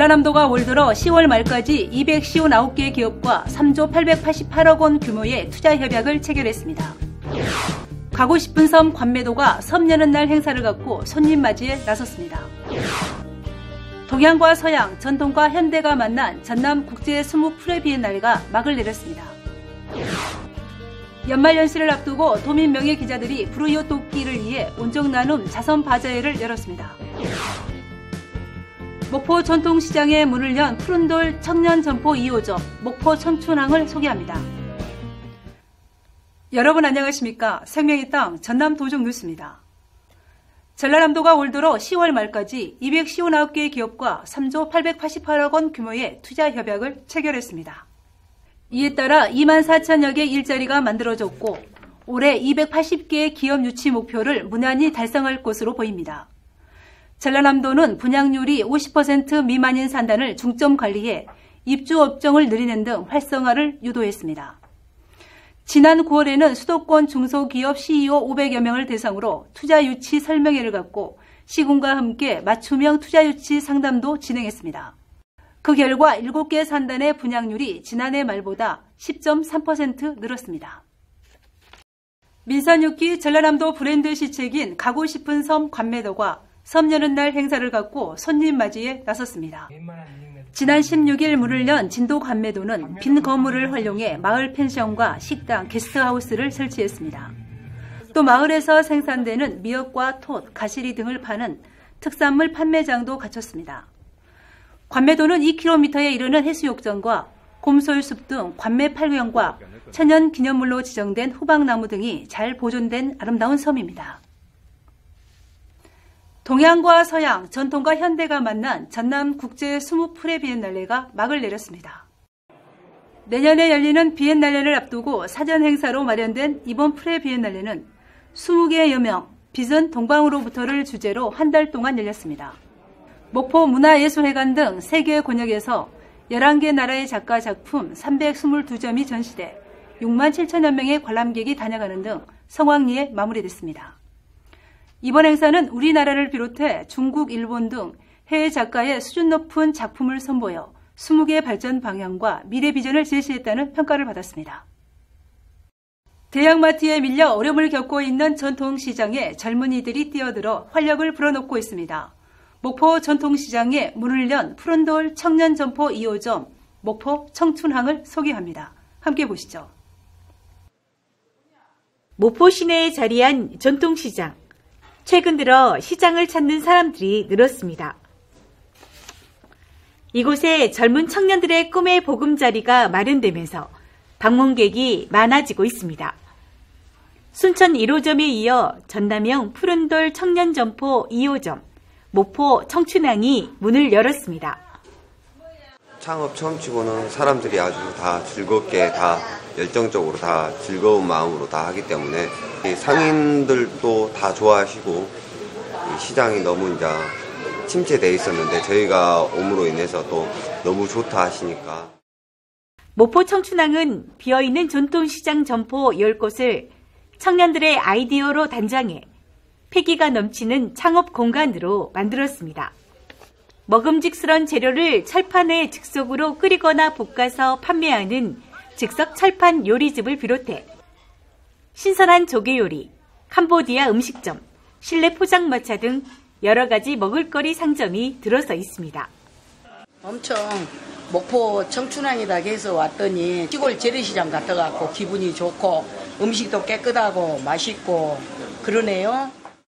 전라남도가 올 들어 10월 말까지 259개 기업과 3조 888억 원 규모의 투자 협약을 체결했습니다. 가고 싶은 섬 관매도가 섬 여는 날 행사를 갖고 손님 맞이에 나섰습니다. 동양과 서양, 전통과 현대가 만난 전남 국제 수묵 프레 비엔날레가 막을 내렸습니다. 연말연시를 앞두고 도민 명예 기자들이 불우이웃 돕기를 위해 온정 나눔 자선 바자회를 열었습니다. 목포 전통시장의 문을 연 푸른돌 청년점포 2호점 목포 청춘항을 소개합니다. 여러분 안녕하십니까? 생명의 땅 전남 도적 뉴스입니다. 전라남도가 올 들어 10월 말까지 259개의 기업과 3조 888억 원 규모의 투자 협약을 체결했습니다. 이에 따라 24,000여 개 일자리가 만들어졌고 올해 280개의 기업 유치 목표를 무난히 달성할 것으로 보입니다. 전라남도는 분양률이 50% 미만인 산단을 중점 관리해 입주 업종을 늘리는 등 활성화를 유도했습니다. 지난 9월에는 수도권 중소기업 CEO 500여 명을 대상으로 투자 유치 설명회를 갖고 시군과 함께 맞춤형 투자 유치 상담도 진행했습니다. 그 결과 7개 산단의 분양률이 지난해 말보다 10.3% 늘었습니다. 민선 6기 전라남도 브랜드 시책인 가고 싶은 섬 관매도가 섬 여는 날 행사를 갖고 손님 맞이에 나섰습니다. 지난 16일 문을 연 진도 관매도는 빈 건물을 활용해 마을 펜션과 식당, 게스트하우스를 설치했습니다. 또 마을에서 생산되는 미역과 톳, 가시리 등을 파는 특산물 판매장도 갖췄습니다. 관매도는 2km에 이르는 해수욕장과 곰솔숲 등 관매 팔경과 천연 기념물로 지정된 호박나무 등이 잘 보존된 아름다운 섬입니다. 동양과 서양, 전통과 현대가 만난 전남 국제 수묵 프레 비엔날레가 막을 내렸습니다. 내년에 열리는 비엔날레를 앞두고 사전 행사로 마련된 이번 프레 비엔날레는 20개의 여명, 비전 동방으로부터를 주제로 한 달 동안 열렸습니다. 목포 문화예술회관 등 3개 권역에서 11개 나라의 작가 작품 322점이 전시돼 6만 7천여 명의 관람객이 다녀가는 등 성황리에 마무리됐습니다. 이번 행사는 우리나라를 비롯해 중국, 일본 등 해외 작가의 수준 높은 작품을 선보여 20개의 발전 방향과 미래 비전을 제시했다는 평가를 받았습니다. 대형마트에 밀려 어려움을 겪고 있는 전통시장에 젊은이들이 뛰어들어 활력을 불어넣고 있습니다. 목포 전통시장에 문을 연 푸른돌 청년점포 2호점 목포 청춘항을 소개합니다. 함께 보시죠. 목포 시내에 자리한 전통시장. 최근 들어 시장을 찾는 사람들이 늘었습니다. 이곳에 젊은 청년들의 꿈의 보금자리가 마련되면서 방문객이 많아지고 있습니다. 순천 1호점에 이어 전남형 푸른돌 청년점포 2호점, 목포 청춘항이 문을 열었습니다. 창업 처음 치고는 사람들이 아주 다 즐겁게 다 열정적으로 다 즐거운 마음으로 다 하기 때문에 상인들도 다 좋아하시고 시장이 너무 이제 침체되어 있었는데 저희가 옴으로 인해서 또 너무 좋다 하시니까. 목포 청춘항은 비어있는 전통시장 점포 10곳을 청년들의 아이디어로 단장해 패기가 넘치는 창업 공간으로 만들었습니다. 먹음직스러운 재료를 철판에 즉석으로 끓이거나 볶아서 판매하는 즉석 철판 요리집을 비롯해 신선한 조개 요리, 캄보디아 음식점, 실내 포장마차 등 여러 가지 먹을거리 상점이 들어서 있습니다. 엄청 목포 청춘항이다 해서 왔더니 시골 재래시장 같아갖고 기분이 좋고 음식도 깨끗하고 맛있고 그러네요.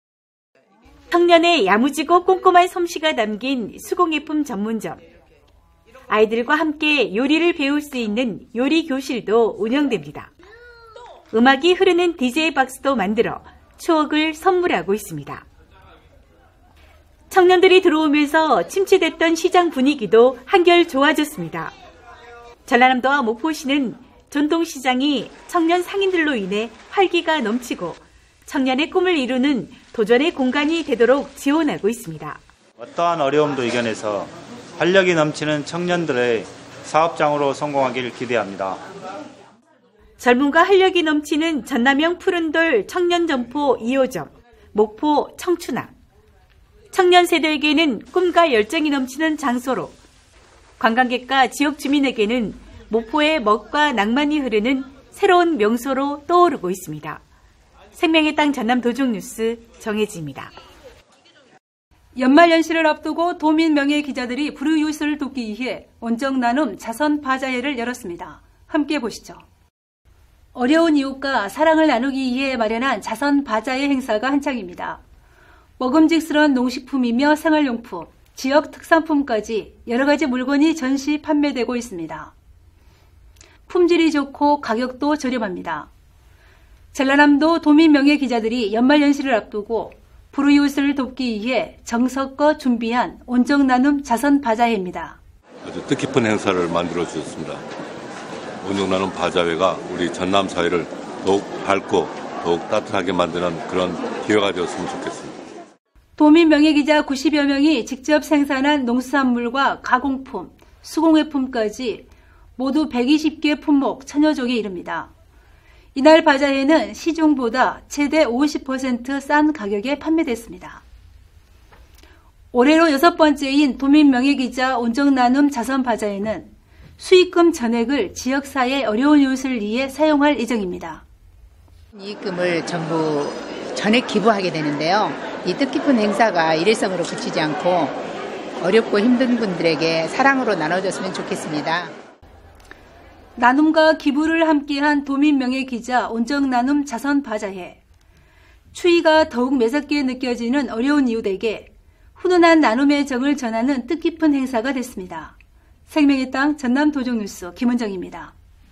청년의 야무지고 꼼꼼한 솜씨가 담긴 수공예품 전문점. 아이들과 함께 요리를 배울 수 있는 요리 교실도 운영됩니다. 음악이 흐르는 DJ 박스도 만들어 추억을 선물하고 있습니다. 청년들이 들어오면서 침체됐던 시장 분위기도 한결 좋아졌습니다. 전라남도와 목포시는 전통시장이 청년 상인들로 인해 활기가 넘치고 청년의 꿈을 이루는 도전의 공간이 되도록 지원하고 있습니다. 어떠한 어려움도 이겨내서 활력이 넘치는 청년들의 사업장으로 성공하기를 기대합니다. 젊음과 활력이 넘치는 전남형 푸른돌 청년점포 2호점, 목포 청춘항. 청년 세대에게는 꿈과 열정이 넘치는 장소로 관광객과 지역 주민에게는 목포의 먹과 낭만이 흐르는 새로운 명소로 떠오르고 있습니다. 생명의 땅 전남 도종 뉴스 정혜지입니다. 연말연시를 앞두고 도민 명예 기자들이 불우이웃을 돕기 위해 원정 나눔 자선 바자회를 열었습니다. 함께 보시죠. 어려운 이웃과 사랑을 나누기 위해 마련한 자선 바자회 행사가 한창입니다. 먹음직스러운 농식품이며 생활용품, 지역 특산품까지 여러 가지 물건이 전시 판매되고 있습니다. 품질이 좋고 가격도 저렴합니다. 전라남도 도민 명예 기자들이 연말연시를 앞두고 불우이웃을 돕기 위해 정성껏 준비한 원정 나눔 자선 바자회입니다. 아주 뜻깊은 행사를 만들어 주셨습니다. 원정 나눔 바자회가 우리 전남 사회를 더욱 밝고 더욱 따뜻하게 만드는 그런 기회가 되었으면 좋겠습니다. 도민 명예 기자 90여 명이 직접 생산한 농수산물과 가공품, 수공예품까지 모두 120개 품목 1000여 종에 이릅니다. 이날 바자회는 시중보다 최대 50% 싼 가격에 판매됐습니다. 올해로 6번째인 도민 명예기자 원정 나눔 자선 바자회는 수익금 전액을 지역사회 어려운 이웃을 위해 사용할 예정입니다. 이익금을 전부 전액 기부하게 되는데요. 이 뜻깊은 행사가 일회성으로 그치지 않고 어렵고 힘든 분들에게 사랑으로 나눠줬으면 좋겠습니다. 나눔과 기부를 함께한 도민 명예 기자 원정 나눔 자선 바자회. 추위가 더욱 매섭게 느껴지는 어려운 이웃에게 훈훈한 나눔의 정을 전하는 뜻깊은 행사가 됐습니다. 생명의 땅 전남 도종 뉴스 김은정입니다.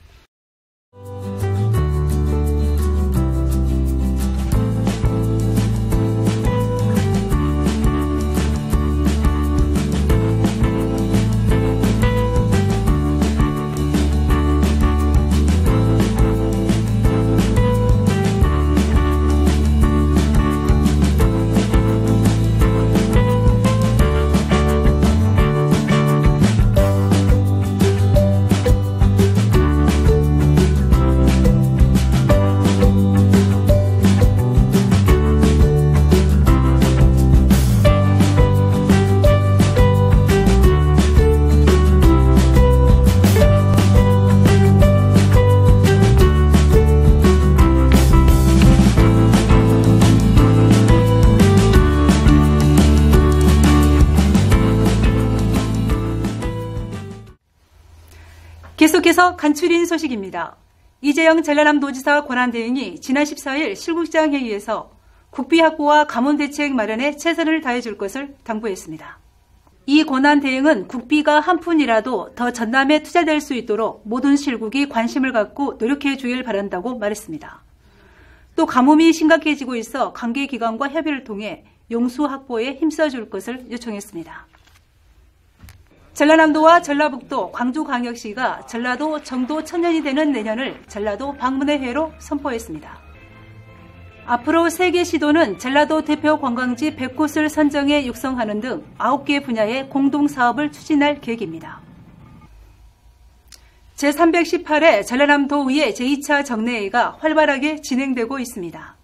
계속해서 간추린 소식입니다. 이재영 전라남도지사 권한대행이 지난 14일 실국장 회의에서 국비 확보와 가문 대책 마련에 최선을 다해줄 것을 당부했습니다. 이 권한대행은 국비가 한 푼이라도 더 전남에 투자될 수 있도록 모든 실국이 관심을 갖고 노력해 주길 바란다고 말했습니다. 또 가뭄이 심각해지고 있어 관계기관과 협의를 통해 용수 확보에 힘써줄 것을 요청했습니다. 전라남도와 전라북도, 광주광역시가 전라도 정도 1000년이 되는 내년을 전라도 방문의 해로 선포했습니다. 앞으로 3개 시도는 전라도 대표 관광지 100곳을 선정해 육성하는 등 9개 분야의 공동사업을 추진할 계획입니다. 제318회 전라남도의회 제2차 정례회가 활발하게 진행되고 있습니다.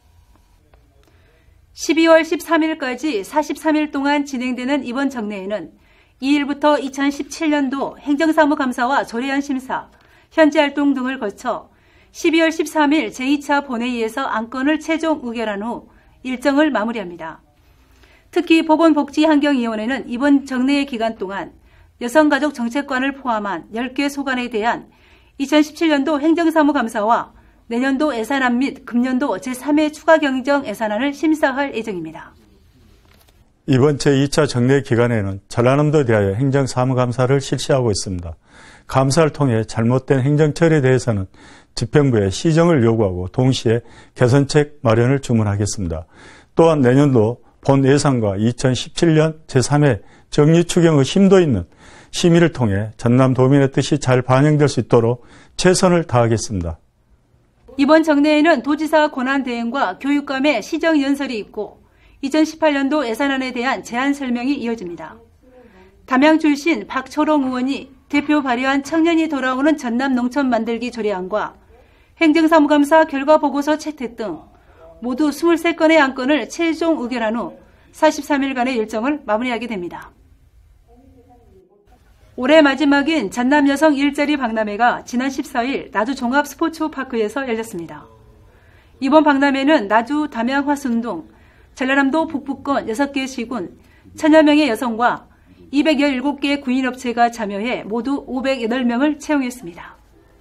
12월 13일까지 43일 동안 진행되는 이번 정례회는 2일부터 2017년도 행정사무감사와 조례안 심사, 현지활동 등을 거쳐 12월 13일 제2차 본회의에서 안건을 최종 의결한 후 일정을 마무리합니다. 특히 보건복지환경위원회는 이번 정례회 기간 동안 여성가족정책관을 포함한 10개 소관에 대한 2017년도 행정사무감사와 내년도 예산안 및 금년도 제3회 추가경정 예산안을 심사할 예정입니다. 이번 제2차 정례 기간에는 전라남도에 대하여 행정사무감사를 실시하고 있습니다. 감사를 통해 잘못된 행정처리에 대해서는 집행부에 시정을 요구하고 동시에 개선책 마련을 주문하겠습니다. 또한 내년도 본 예산과 2017년 제3회 정리추경의 심도 있는 심의를 통해 전남도민의 뜻이 잘 반영될 수 있도록 최선을 다하겠습니다. 이번 정례에는 도지사 권한대행과 교육감의 시정연설이 있고 2018년도 예산안에 대한 제안 설명이 이어집니다. 담양 출신 박초롱 의원이 대표 발의한 청년이 돌아오는 전남 농촌 만들기 조례안과 행정사무감사 결과보고서 채택 등 모두 23건의 안건을 최종 의결한 후 43일간의 일정을 마무리하게 됩니다. 올해 마지막인 전남 여성 일자리 박람회가 지난 14일 나주 종합스포츠파크에서 열렸습니다. 이번 박람회는 나주 담양 화순동, 전라남도 북부권 6개 시군 1000여 명의 여성과 217개 군인업체가 참여해 모두 508명을 채용했습니다.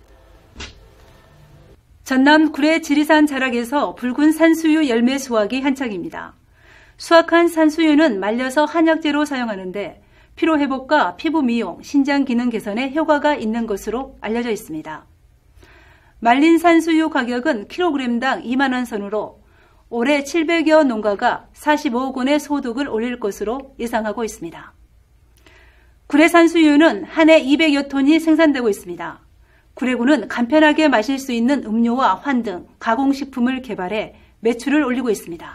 전남 구례 지리산 자락에서 붉은 산수유 열매 수확이 한창입니다. 수확한 산수유는 말려서 한약재로 사용하는데 피로회복과 피부 미용, 신장 기능 개선에 효과가 있는 것으로 알려져 있습니다. 말린 산수유 가격은 킬로그램당 2만 원 선으로 올해 700여 농가가 45억 원의 소득을 올릴 것으로 예상하고 있습니다. 구례 산수유는 한 해 200여 톤이 생산되고 있습니다. 구례군은 간편하게 마실 수 있는 음료와 환 등 가공식품을 개발해 매출을 올리고 있습니다.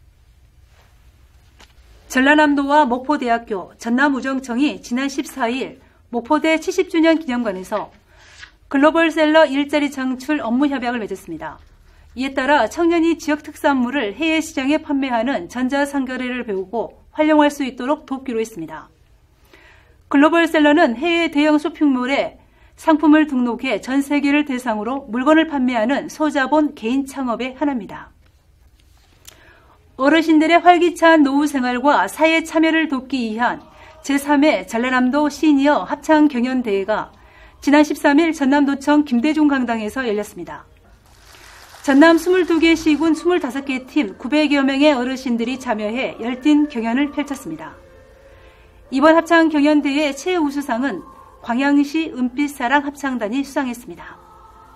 전라남도와 목포대학교, 전남우정청이 지난 14일 목포대 70주년 기념관에서 글로벌셀러 일자리 창출 업무 협약을 맺었습니다. 이에 따라 청년이 지역 특산물을 해외 시장에 판매하는 전자상거래를 배우고 활용할 수 있도록 돕기로 했습니다. 글로벌셀러는 해외 대형 쇼핑몰에 상품을 등록해 전 세계를 대상으로 물건을 판매하는 소자본 개인 창업의 하나입니다. 어르신들의 활기찬 노후 생활과 사회 참여를 돕기 위한 제3회 전라남도 시니어 합창 경연대회가 지난 13일 전남도청 김대중 강당에서 열렸습니다. 전남 22개 시군 25개 팀 900여 명의 어르신들이 참여해 열띤 경연을 펼쳤습니다. 이번 합창 경연대회 최우수상은 광양시 은빛사랑 합창단이 수상했습니다.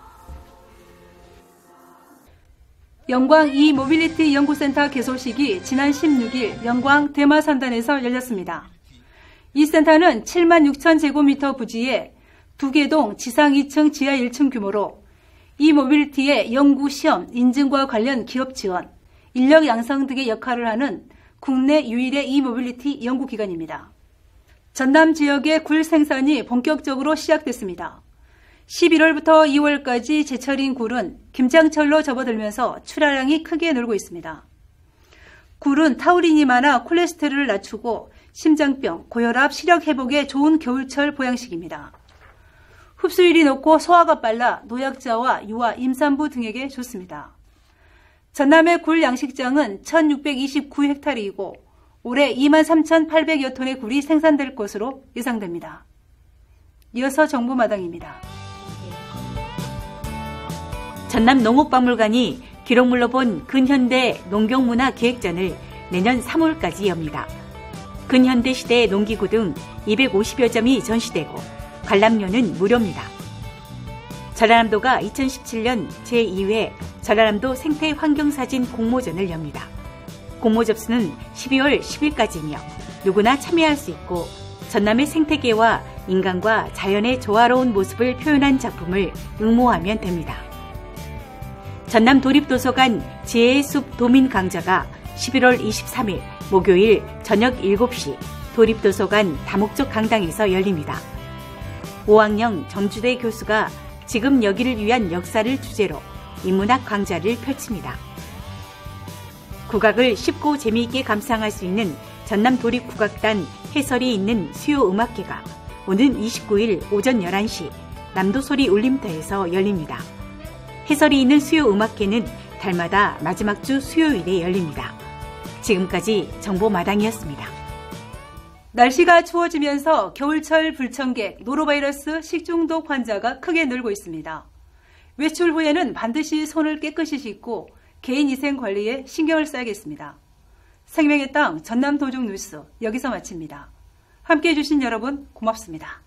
영광 이모빌리티 연구센터 개소식이 지난 16일 영광 대마산단에서 열렸습니다. 이 센터는 7만 6천 제곱미터 부지에 2개동 지상 2층 지하 1층 규모로 이모빌리티의 연구, 시험, 인증과 관련 기업 지원, 인력 양성 등의 역할을 하는 국내 유일의 이모빌리티 연구기관입니다. 전남 지역의 굴 생산이 본격적으로 시작됐습니다. 11월부터 2월까지 제철인 굴은 김장철로 접어들면서 출하량이 크게 늘고 있습니다. 굴은 타우린이 많아 콜레스테롤을 낮추고 심장병, 고혈압, 시력 회복에 좋은 겨울철 보양식입니다. 흡수율이 높고 소화가 빨라 노약자와 유아, 임산부 등에게 좋습니다. 전남의 굴 양식장은 1629헥타르이고 올해 23,800여 톤의 굴이 생산될 것으로 예상됩니다. 이어서 정보마당입니다. 전남 농업박물관이 기록물로 본 근현대 농경문화 기획전을 내년 3월까지 엽니다. 근현대 시대의 농기구 등 250여 점이 전시되고 관람료는 무료입니다. 전라남도가 2017년 제2회 전라남도 생태환경사진 공모전을 엽니다. 공모 접수는 12월 10일까지이며 누구나 참여할 수 있고 전남의 생태계와 인간과 자연의 조화로운 모습을 표현한 작품을 응모하면 됩니다. 전남 도립도서관 지혜의 숲 도민 강좌가 11월 23일 목요일 저녁 7시 도립도서관 다목적 강당에서 열립니다. 5학년 전주대 교수가 지금 여기를 위한 역사를 주제로 인문학 강좌를 펼칩니다. 국악을 쉽고 재미있게 감상할 수 있는 전남 도립국악단 해설이 있는 수요 음악회가 오는 29일 오전 11시 남도소리 울림터에서 열립니다. 해설이 있는 수요 음악회는 달마다 마지막 주 수요일에 열립니다. 지금까지 정보마당이었습니다. 날씨가 추워지면서 겨울철 불청객, 노로바이러스 식중독 환자가 크게 늘고 있습니다. 외출 후에는 반드시 손을 깨끗이 씻고 개인위생 관리에 신경을 써야겠습니다. 생명의 땅 전남도중 뉴스 여기서 마칩니다. 함께해 주신 여러분 고맙습니다.